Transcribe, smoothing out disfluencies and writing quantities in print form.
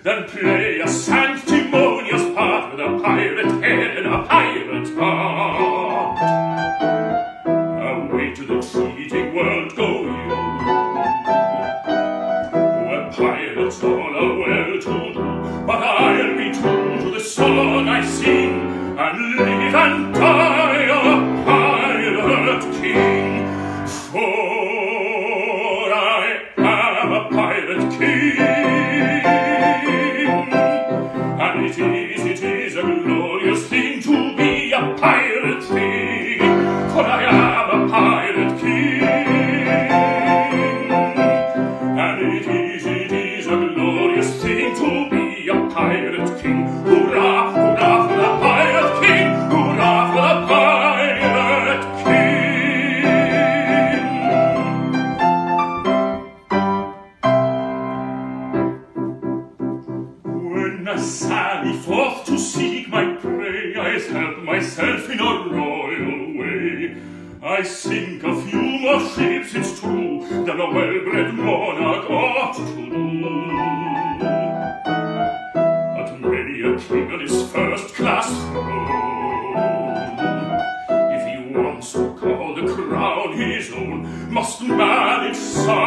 than play a sanctimonious part with a pirate head and a pirate heart. Away to the cheating world go you, where pirates all are well-to-do. But I'll be true to the song I sing, and live and die a pirate king. For I am a pirate king, and it is a glorious thing to be a pirate king. For I am a pirate king, and it is a glorious thing to be a pirate king. Hurrah, hurrah for the pirate king! Hurrah for the pirate king! When I sally forth to seek my prey, I help myself in a royal way. I sink a few more ships, it's true, than a well-bred monarch ought to do. But many a king on his first-class throne, if he wants to call the crown his own, must manage some